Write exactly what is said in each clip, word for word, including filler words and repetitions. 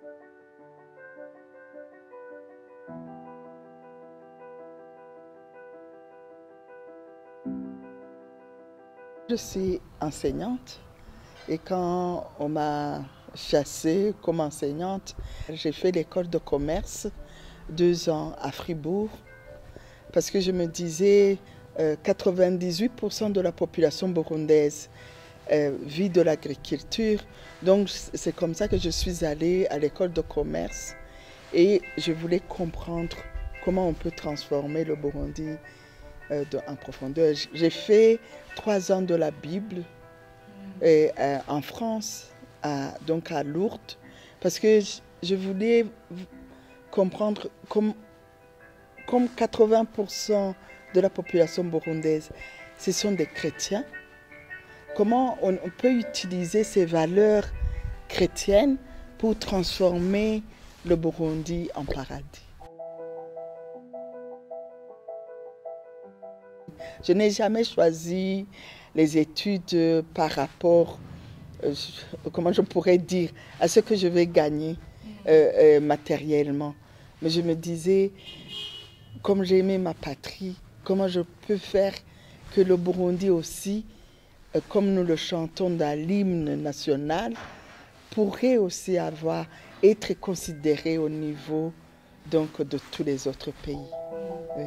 Je suis enseignante et quand on m'a chassée comme enseignante, j'ai fait l'école de commerce deux ans à Fribourg parce que je me disais euh, quatre-vingt-dix-huit pour cent de la population burundaise euh, vit de l'agriculture. Donc c'est comme ça que je suis allée à l'école de commerce et je voulais comprendre comment on peut transformer le Burundi euh, de, en profondeur. J'ai fait trois ans de la Bible et, euh, en France, à, donc à Lourdes, parce que je, je voulais comprendre comme, comme quatre-vingts pour cent de la population burundaise, ce sont des chrétiens, comment on, on peut utiliser ces valeurs chrétiennes pour transformer le Burundi en paradis. Je n'ai jamais choisi les études par rapport, euh, comment je pourrais dire, à ce que je vais gagner euh, euh, matériellement. Mais je me disais, comme j'aimais ma patrie, comment je peux faire que le Burundi aussi, euh, comme nous le chantons dans l'hymne national, pourrait aussi avoir, être considéré au niveau donc, de tous les autres pays. Oui.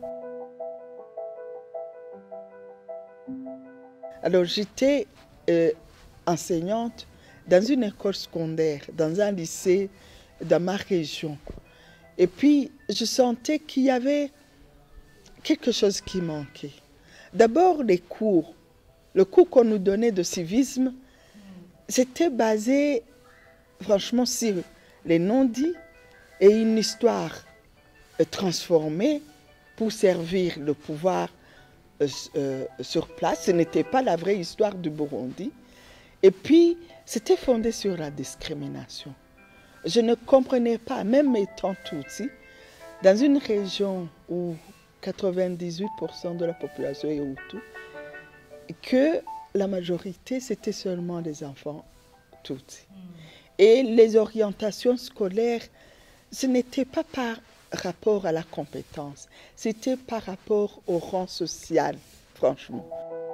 Alors j'étais euh, enseignante dans une école secondaire, dans un lycée dans ma région. Et puis je sentais qu'il y avait quelque chose qui manquait. D'abord les cours. Le cours qu'on nous donnait de civisme, c'était basé franchement sur les non-dits et une histoire transformée pour servir le pouvoir Euh, euh, sur place. Ce n'était pas la vraie histoire du Burundi. Et puis, c'était fondé sur la discrimination. Je ne comprenais pas, même étant Tutsi, dans une région où quatre-vingt-dix-huit pour cent de la population est Hutu, que la majorité, c'était seulement les enfants Tutsi. Et les orientations scolaires, ce n'était pas par rapport à la compétence, c'était par rapport au rang social, franchement.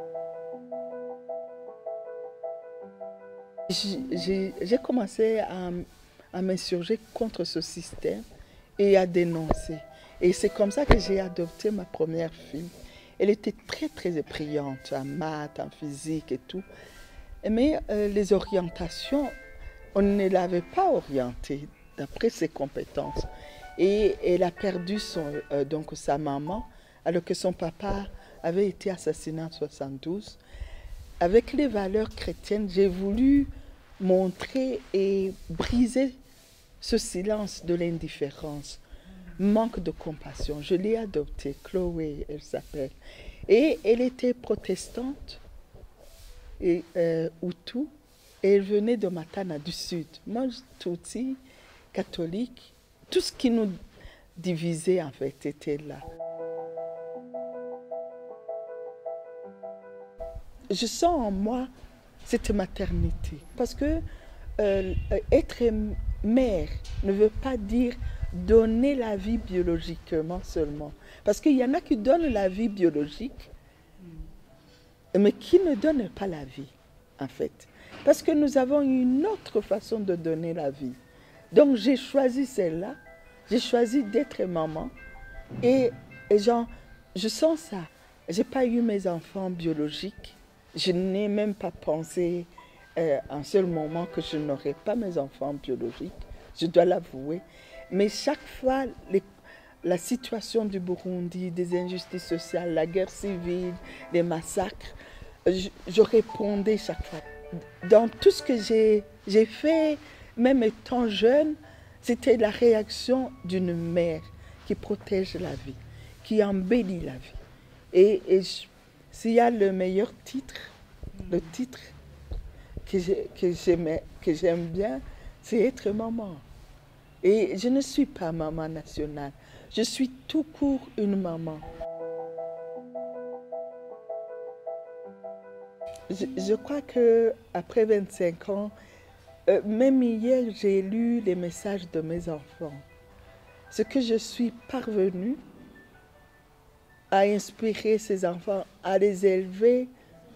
J'ai commencé à, à m'insurger contre ce système et à dénoncer. Et c'est comme ça que j'ai adopté ma première fille. Elle était très très brillante en maths, en physique et tout. Mais euh, les orientations, on ne l'avait pas orientée d'après ses compétences. Et elle a perdu son, euh, donc sa maman, alors que son papa avait été assassiné en soixante-douze. Avec les valeurs chrétiennes, j'ai voulu montrer et briser ce silence de l'indifférence, manque de compassion. Je l'ai adoptée, Chloé, elle s'appelle. Et elle était protestante et euh, Hutu, et elle venait de Matana du Sud. Moi, Tutsi, catholique. Tout ce qui nous divisait, en fait, était là. Je sens en moi cette maternité. Parce que euh, être mère ne veut pas dire donner la vie biologiquement seulement. Parce qu'il y en a qui donnent la vie biologique, mais qui ne donnent pas la vie, en fait. Parce que nous avons une autre façon de donner la vie. Donc j'ai choisi celle-là, j'ai choisi d'être maman et, et genre, je sens ça. Je n'ai pas eu mes enfants biologiques, je n'ai même pas pensé euh, un seul moment que je n'aurais pas mes enfants biologiques, je dois l'avouer. Mais chaque fois, les, la situation du Burundi, des injustices sociales, la guerre civile, les massacres, je, je répondais chaque fois. Dans tout ce que j'ai fait, même étant jeune, c'était la réaction d'une mère qui protège la vie, qui embellit la vie. Et, et s'il y a le meilleur titre, le titre que j'aime bien, c'est être maman. Et je ne suis pas maman nationale, je suis tout court une maman. Je, je crois qu'après vingt-cinq ans, euh, même hier, j'ai lu les messages de mes enfants. Ce que je suis parvenue à inspirer ces enfants, à les élever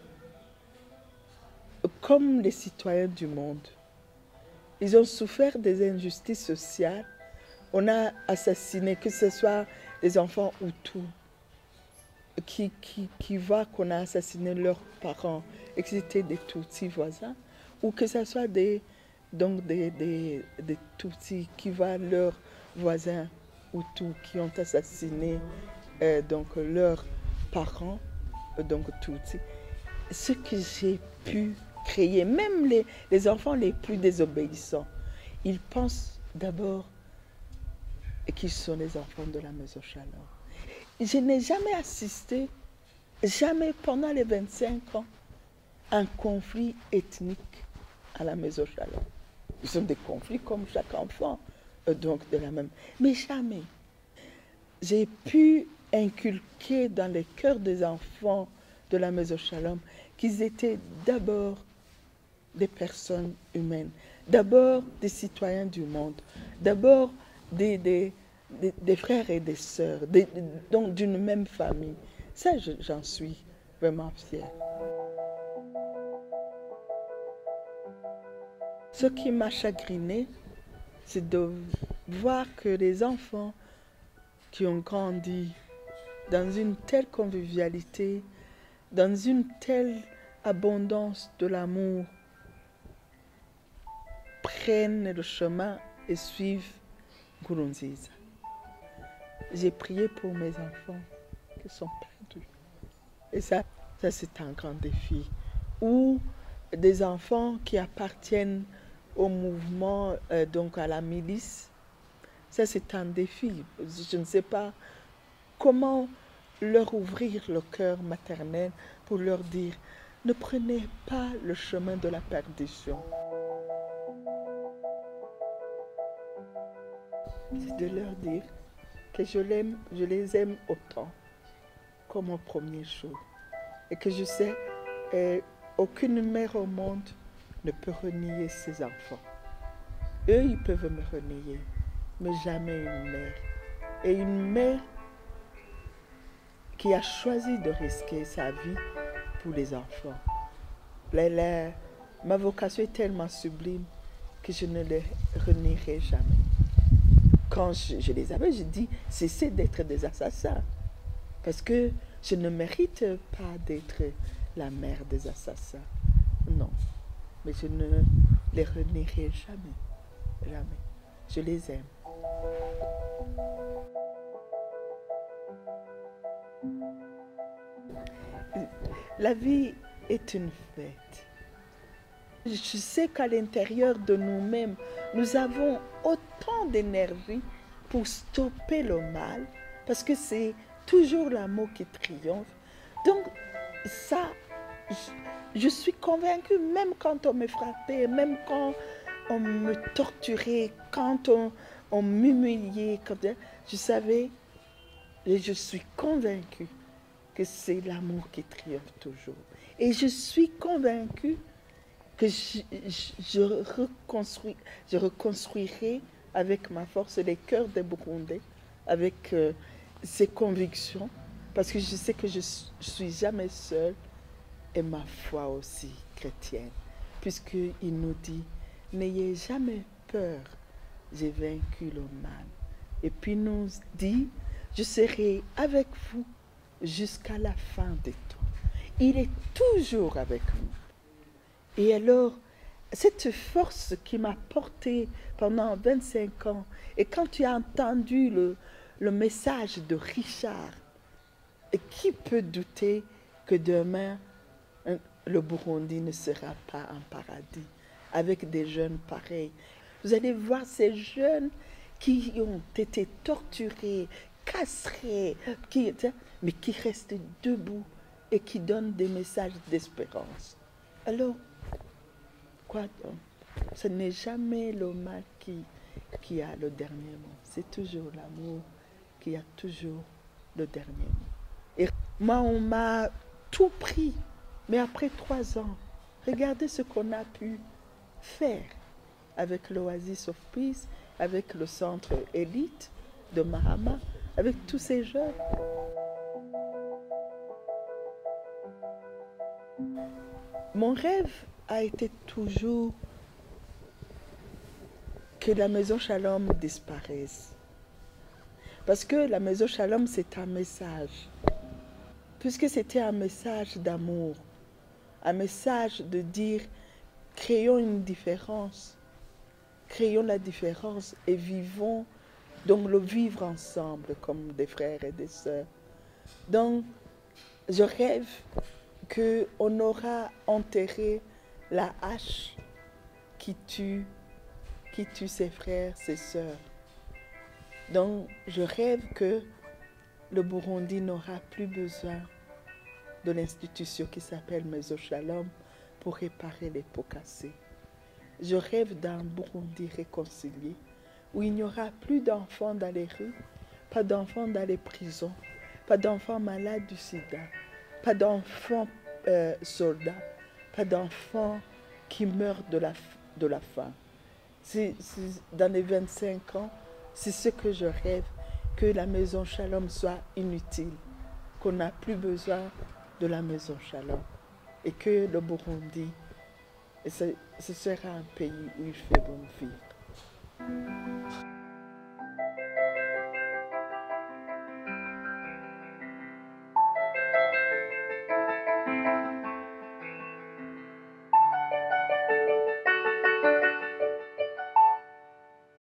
comme les citoyens du monde. Ils ont souffert des injustices sociales. On a assassiné, que ce soit les enfants Hutus, qui, qui, qui voient qu'on a assassiné leurs parents et que c'était des Tutsis voisins, ou que ce soit des, donc des, des, des Tutsis qui voient leurs voisins Hutus qui ont assassiné euh, donc, leurs parents, donc Tutsis. Ce que j'ai pu créer, même les, les enfants les plus désobéissants, ils pensent d'abord qu'ils sont les enfants de la Maison Shalom. Je n'ai jamais assisté, jamais pendant les vingt-cinq ans, à un conflit ethnique à la Maison Shalom. Ils sont des conflits comme chaque enfant, donc de la même. Mais jamais. J'ai pu inculquer dans les cœurs des enfants de la Maison Shalom qu'ils étaient d'abord des personnes humaines, d'abord des citoyens du monde, d'abord des, des, des, des frères et des sœurs, des, donc d'une même famille. Ça, j'en suis vraiment fière. Ce qui m'a chagrinée, c'est de voir que les enfants qui ont grandi dans une telle convivialité, dans une telle abondance de l'amour, prennent le chemin et suivent Nkurunziza. J'ai prié pour mes enfants qui sont perdus. Et ça, ça c'est un grand défi. Ou des enfants qui appartiennent au mouvement, euh, donc à la milice. Ça c'est un défi. Je ne sais pas comment leur ouvrir le cœur maternel pour leur dire « Ne prenez pas le chemin de la perdition ». C'est de leur dire que je, l'aime, je les aime autant comme au premier jour. Et que je sais qu'aucune mère au monde ne peut renier ses enfants. Eux, ils peuvent me renier, mais jamais une mère. Et une mère qui a choisi de risquer sa vie pour les enfants. La, la, ma vocation est tellement sublime que je ne les renierai jamais. Quand je, je les avais, je dis, cessez d'être des assassins. Parce que je ne mérite pas d'être la mère des assassins. Non. Mais je ne les renierai jamais. Jamais. Je les aime. La vie est une fête. Je sais qu'à l'intérieur de nous-mêmes, nous avons autant d'énergie pour stopper le mal, parce que c'est toujours l'amour qui triomphe. Donc, ça, je, je suis convaincue, même quand on me frappait, même quand on me torturait, quand on, on m'humiliait, quand je savais, et je suis convaincue que c'est l'amour qui triomphe toujours. Et je suis convaincue que je, je, je, reconstruis, je reconstruirai avec ma force les cœurs des Burundais, avec euh, ces convictions, parce que je sais que je ne suis jamais seule, et ma foi aussi chrétienne, puisqu'il nous dit, n'ayez jamais peur, j'ai vaincu le mal. Et puis nous dit, je serai avec vous jusqu'à la fin des temps. Il est toujours avec nous. Et alors, cette force qui m'a portée pendant vingt-cinq ans, et quand tu as entendu le, le message de Richard, qui peut douter que demain, le Burundi ne sera pas un paradis, avec des jeunes pareils. Vous allez voir ces jeunes qui ont été torturés, castrés, qui, mais qui restent debout et qui donnent des messages d'espérance. Alors, quoi donc? Ce n'est jamais le mal qui, qui a le dernier mot. C'est toujours l'amour qui a toujours le dernier mot. Et moi, on m'a tout pris. Mais après trois ans, regardez ce qu'on a pu faire. avec l'Oasis of Peace, avec le centre élite de Mahama, avec tous ces jeunes. Mon rêve a été toujours que la maison Shalom disparaisse. Parce que la maison Shalom, c'est un message. Puisque c'était un message d'amour, un message de dire, créons une différence, créons la différence et vivons, donc le vivre ensemble comme des frères et des sœurs. Donc, je rêve qu'on aura enterré la hache qui tue, qui tue ses frères, ses sœurs. Donc, je rêve que le Burundi n'aura plus besoin de l'institution qui s'appelle Maison Shalom pour réparer les pots cassés. Je rêve d'un Burundi réconcilié où il n'y aura plus d'enfants dans les rues, pas d'enfants dans les prisons, pas d'enfants malades du sida, pas d'enfants euh, soldats, pas d'enfants qui meurent de la, de la faim. C'est, c'est, dans les vingt-cinq ans, c'est ce que je rêve, que la maison Shalom soit inutile, qu'on n'a plus besoin de la maison Shalom et que le Burundi, ce, ce sera un pays où il fait bon vivre.